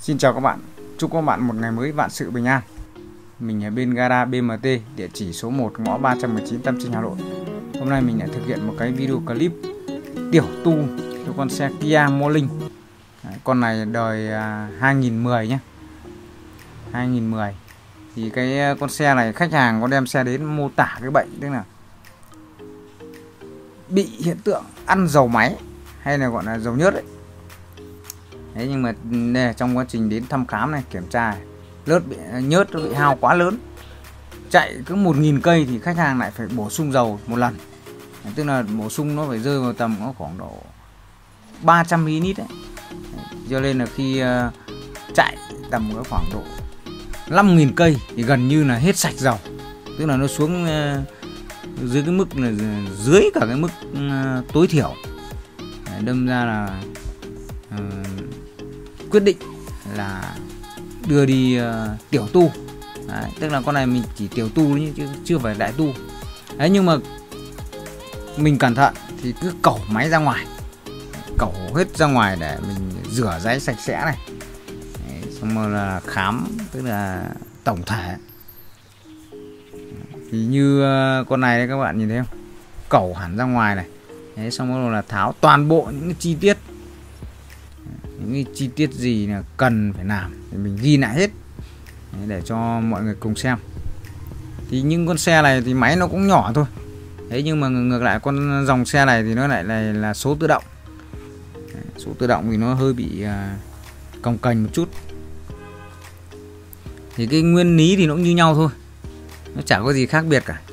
Xin chào các bạn, chúc các bạn một ngày mới vạn sự bình an. Mình ở bên gara BMT, địa chỉ số 1 ngõ 319 Tam Trinh, Hà Nội. Hôm nay mình lại thực hiện một cái video clip tiểu tu cho con xe Kia Morning. Con này đời 2010 nhé, 2010. Thì cái con xe này khách hàng có đem xe đến mô tả cái bệnh, tức là bị hiện tượng ăn dầu máy hay là gọi là dầu nhớt ấy. Đấy, nhưng mà đây, trong quá trình đến thăm khám này, kiểm tra nhớt nó bị hao quá lớn, chạy cứ 1000 cây thì khách hàng lại phải bổ sung dầu một lần. Đấy, tức là bổ sung nó phải rơi vào tầm nó khoảng độ 300 ml đấy. Cho nên là khi chạy tầm có khoảng độ 5000 cây thì gần như là hết sạch dầu, tức là nó xuống dưới cái mức là dưới cả cái mức tối thiểu. Đấy, đâm ra là quyết định là đưa đi tiểu tu. Đấy, tức là con này mình chỉ tiểu tu chứ chưa phải đại tu. Đấy, nhưng mà mình cẩn thận thì cứ cẩu máy ra ngoài, cẩu hết ra ngoài để mình rửa ráy sạch sẽ này. Đấy, xong rồi là khám, tức là tổng thể. Thì như con này đấy, các bạn nhìn thấy không, cẩu hẳn ra ngoài này. Đấy, xong rồi là tháo toàn bộ những cái chi tiết, những cái chi tiết gì là cần phải làm thì mình ghi lại hết. Đấy, để cho mọi người cùng xem. Thì những con xe này thì máy nó cũng nhỏ thôi. Thế nhưng mà ngược lại con dòng xe này thì nó lại là số tự động. Đấy, số tự động thì nó hơi bị cồng kềnh một chút. Thì cái nguyên lý thì nó cũng như nhau thôi, nó chả có gì khác biệt cả.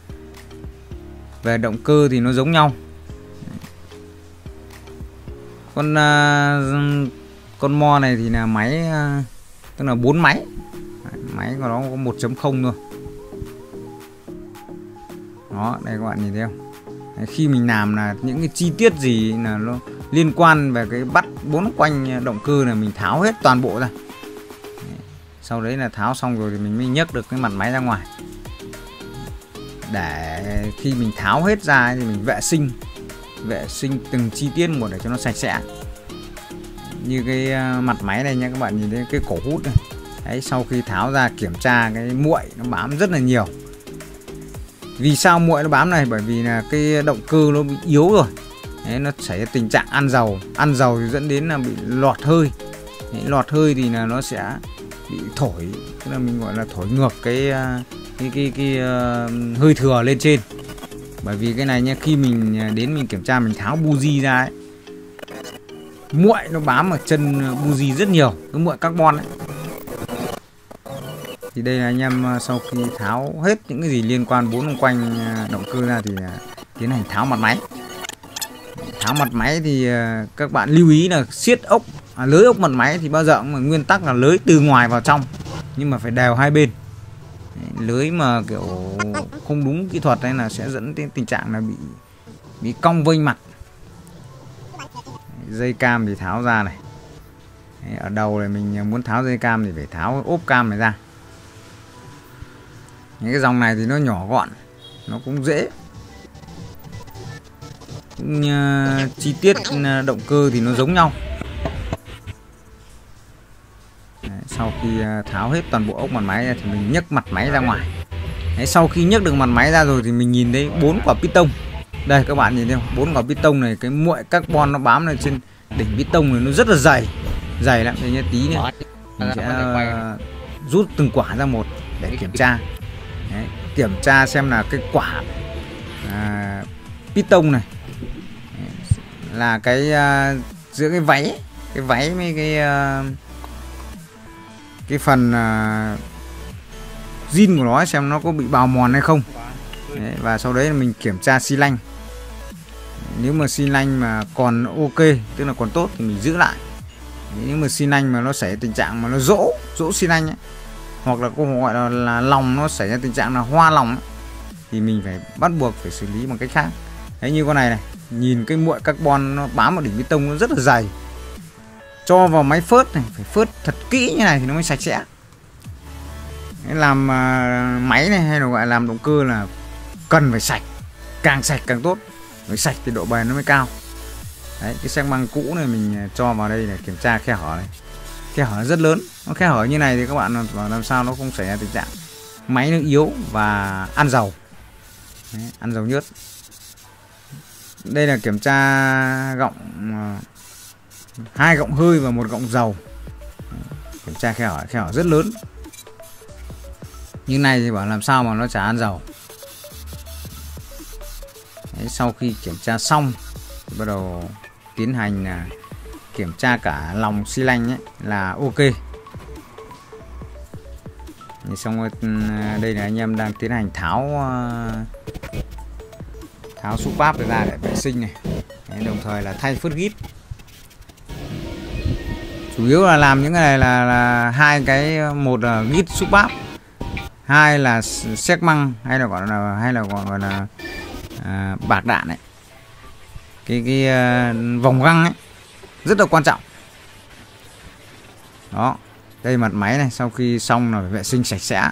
Về động cơ thì nó giống nhau. Con Mo này thì là máy tức là 4 máy. Máy của nó có 1.0 thôi. Đó, đây các bạn nhìn thấy không? Đấy, khi mình làm là những cái chi tiết gì là nó liên quan về cái bắt 4 quanh động cơ là mình tháo hết toàn bộ ra. Sau đấy là tháo xong rồi thì mình mới nhấc được cái mặt máy ra ngoài. Để khi mình tháo hết ra thì mình vệ sinh từng chi tiết một để cho nó sạch sẽ. Như cái mặt máy này nha, các bạn nhìn thấy cái cổ hút này. Đấy, sau khi tháo ra kiểm tra cái muội nó bám rất là nhiều. Vì sao muội nó bám này? Bởi vì là cái động cơ nó bị yếu rồi. Đấy, nó xảy ra tình trạng ăn dầu thì dẫn đến là bị lọt hơi. Đấy, lọt hơi thì là nó sẽ bị thổi, tức là mình gọi là thổi ngược cái hơi thừa lên trên. Bởi vì cái này nha, khi mình đến mình kiểm tra, mình tháo buji ra ấy, muội nó bám ở chân buji rất nhiều, cái muội carbon ấy. Thì đây là anh em sau khi tháo hết những cái gì liên quan 4 quanh động cơ ra thì tiến hành tháo mặt máy. Tháo mặt máy thì các bạn lưu ý là siết ốc, lưới ốc mặt máy thì bao giờ cũng nguyên tắc là lưới từ ngoài vào trong, nhưng mà phải đều hai bên. Lưới mà kiểu không đúng kỹ thuật này là sẽ dẫn đến tình trạng là bị cong vênh mặt. Dây cam thì tháo ra này. Ở đầu này mình muốn tháo dây cam thì phải tháo ốp cam này ra. Những cái dòng này thì nó nhỏ gọn, nó cũng dễ. Chi tiết động cơ thì nó giống nhau. Đấy, sau khi tháo hết toàn bộ ốc mặt máy ra thì mình nhấc mặt máy ra ngoài. Đấy, sau khi nhấc được mặt máy ra rồi thì mình nhìn thấy 4 quả piston. Đây các bạn nhìn thấy không? 4 quả piston này, cái muội carbon nó bám lên trên đỉnh piston này, nó rất là dày lắm. Đây nhé, tí nữa mình sẽ rút từng quả ra một để kiểm tra. Đấy, kiểm tra xem là cái quả piston này là cái giữa cái váy với cái phần zin của nó xem nó có bị bào mòn hay không. Đấy, và sau đấy là mình kiểm tra xi lanh. Nếu mà xi lanh mà còn ok, tức là còn tốt thì mình giữ lại. Nếu mà xi lanh mà nó xảy ra tình trạng mà nó rỗ xi lanh ấy, hoặc là cô gọi là lòng nó xảy ra tình trạng là hoa lòng ấy, thì mình phải bắt buộc phải xử lý bằng cách khác. Đấy, như con này nhìn cái muội carbon nó bám vào đỉnh piston nó rất là dày. Cho vào máy phớt này, phải phớt thật kỹ như này thì nó mới sạch sẽ. Đấy, làm máy này hay là gọi là làm động cơ là cần phải sạch, càng sạch càng tốt. Phải sạch thì độ bền nó mới cao. Đấy, cái xăng băng cũ này mình cho vào đây để kiểm tra khe hở này. khe hở rất lớn. Nó khe hở như này thì các bạn làm sao nó không xảy ra tình trạng máy nó yếu và ăn dầu. Đấy, ăn dầu nhớt. Đây là kiểm tra gọng, 2 gọng hơi và 1 gọng dầu. Kiểm tra khe hở rất lớn. Như này thì bảo làm sao mà nó chả ăn dầu. Đấy, sau khi kiểm tra xong thì bắt đầu tiến hành kiểm tra cả lòng xi lanh ấy, là ok. Thì xong rồi, đây là anh em đang tiến hành tháo xúc báp ra để vệ sinh này. Đấy, đồng thời là thay phớt gít. Chủ yếu là làm những cái này là 2 cái, một là gít xúc báp, 2 là xéc măng hay là còn gọi là bạc đạn ấy. Cái vòng găng ấy rất là quan trọng. Đó, đây mặt máy này, sau khi xong là phải vệ sinh sạch sẽ.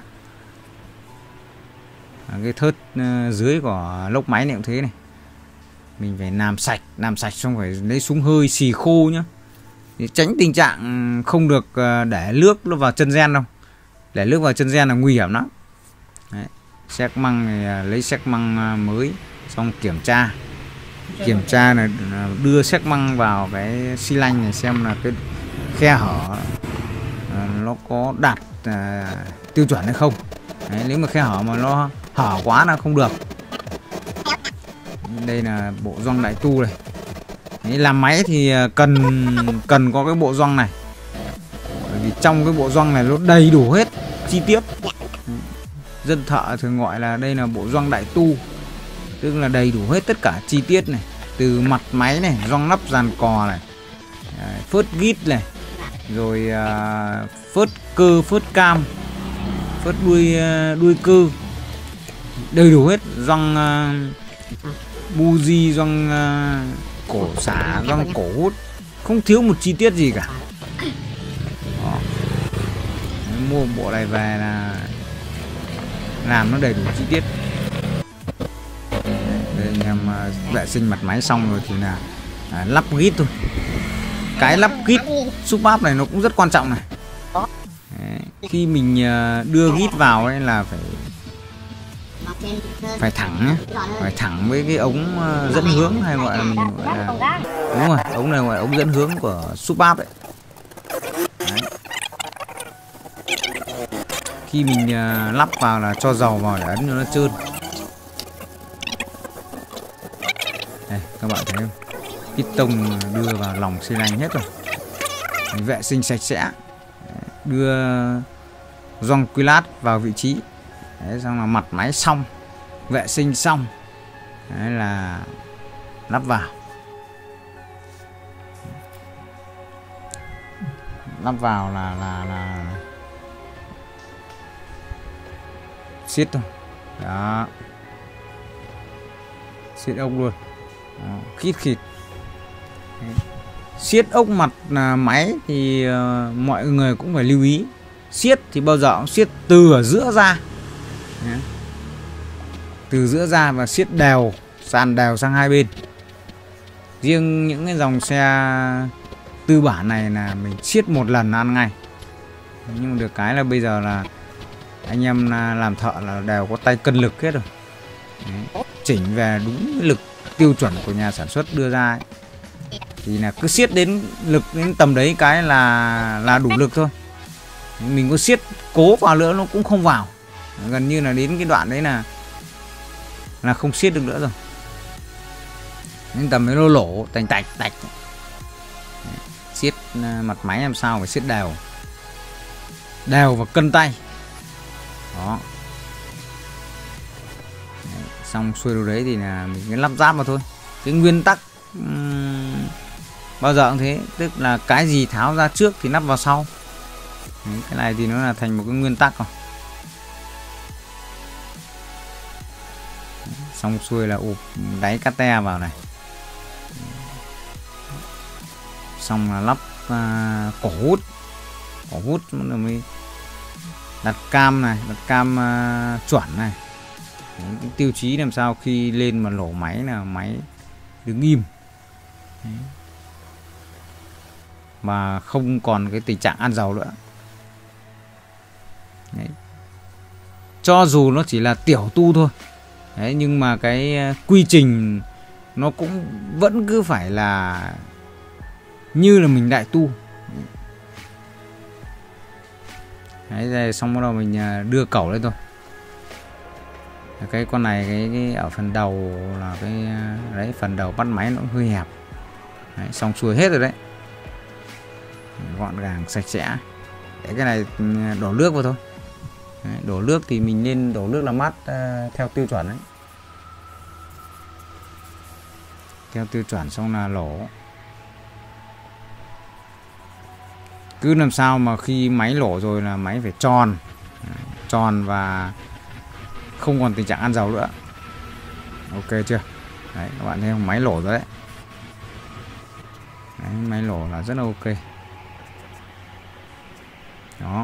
Cái thớt dưới của lốc máy này cũng thế này, mình phải làm sạch xong phải lấy súng hơi xì khô nhá, để tránh tình trạng không được để nước nó vào chân gen đâu. Để nước vào chân gen là nguy hiểm lắm. Đấy, xéc măng này, lấy xéc măng mới xong kiểm tra là đưa xéc măng vào cái xi lanh này xem là cái khe hở nó có đạt tiêu chuẩn hay không. Đấy, nếu mà khe hở mà nó hở quá là không được. Đây là bộ gioăng đại tu này. Đấy, làm máy thì cần có cái bộ gioăng này, bởi vì trong cái bộ gioăng này nó đầy đủ hết chi tiết. Dân thợ thường gọi là đây là bộ gioăng đại tu, tức là đầy đủ hết tất cả chi tiết này, từ mặt máy này, gioăng nắp dàn cò này, phớt gít này, rồi phớt cơ, phớt cam, phớt đuôi cơ, đầy đủ hết. Gioăng buji, gioăng cổ xả, gioăng cổ hút, không thiếu một chi tiết gì cả. Đó. Mua bộ này về là làm nó đầy đủ chi tiết. Đây anh em vệ sinh mặt máy xong rồi thì là lắp gít thôi. Cái lắp gít xúc báp này nó cũng rất quan trọng này. Đấy, khi mình đưa gít vào ấy là phải thẳng nhé, phải thẳng với cái ống dẫn hướng, hay gọi là mình gọi là, đúng rồi, ống này gọi là ống dẫn hướng của xúc báp ấy. Đấy. Khi mình lắp vào là cho dầu vào để ấn cho nó trơn. Đây, các bạn thấy không? Piston đưa vào lòng xi lanh hết rồi. Mình vệ sinh sạch sẽ. Đưa gioăng quy lát vào vị trí. Đấy, xong là mặt máy xong, vệ sinh xong. Đấy là lắp vào. Lắp vào là siết thôi. Đó. Siết ốc luôn. Đó, khít. Siết ốc mặt máy thì mọi người cũng phải lưu ý. Siết thì bao giờ cũng siết từ ở giữa ra. Đấy. Từ giữa ra và siết đều, sàn đều sang hai bên. Riêng những cái dòng xe tư bản này là mình siết một lần ăn ngay. Nhưng mà được cái là bây giờ là anh em làm thợ là đều có tay cân lực hết rồi. Đấy. Chỉnh về đúng cái lực tiêu chuẩn của nhà sản xuất đưa ra ấy. Thì là cứ siết đến lực đến tầm đấy cái là đủ lực thôi. Mình có siết cố vào nữa nó cũng không vào. Gần như là đến cái đoạn đấy là không siết được nữa rồi. Đến tầm đấy nó lổ tành tạch. Siết mặt máy làm sao phải siết đều và cân tay. Đó. Đấy, xong xuôi đâu đấy thì là mình cứ lắp ráp vào thôi. Cái nguyên tắc bao giờ cũng thế, tức là cái gì tháo ra trước thì lắp vào sau. Đấy, cái này thì nó là thành một cái nguyên tắc rồi. Xong xuôi là ụp đáy cát te vào này. Xong là lắp cổ hút mới đặt cam này, đặt cam chuẩn này. Đấy, cái tiêu chí làm sao khi lên mà nổ máy là máy đứng im. Đấy. mà không còn cái tình trạng ăn dầu nữa. Đấy. Cho dù nó chỉ là tiểu tu thôi. Đấy, nhưng mà cái quy trình nó cũng vẫn cứ phải là như là mình đại tu. Đấy, rồi xong bắt đầu mình đưa cẩu lên thôi. Cái con này cái ở phần đầu là cái đấy, phần đầu bắt máy nó hơi hẹp. Đấy, xong xuôi hết rồi đấy, gọn gàng sạch sẽ. Để cái này đổ nước vào thôi. Đấy, đổ nước thì mình nên đổ nước làm mát theo tiêu chuẩn đấy, theo tiêu chuẩn, xong là lỗ. Cứ làm sao mà khi máy lỗ rồi là máy phải tròn, tròn và không còn tình trạng ăn dầu nữa. Ok chưa? Đấy, các bạn thấy không? Máy lỗ rồi đấy. Đấy, máy lỗ là rất là ok. Đó.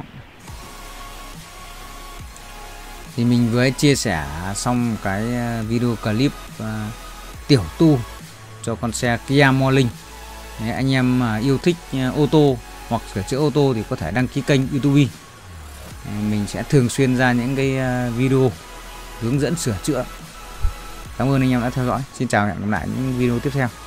Thì mình vừa chia sẻ xong cái video clip tiểu tu cho con xe Kia Morning. Đấy, anh em yêu thích ô tô hoặc sửa chữa ô tô thì có thể đăng ký kênh YouTube. Mình sẽ thường xuyên ra những cái video hướng dẫn sửa chữa. Cảm ơn anh em đã theo dõi. Xin chào và hẹn gặp lại những video tiếp theo.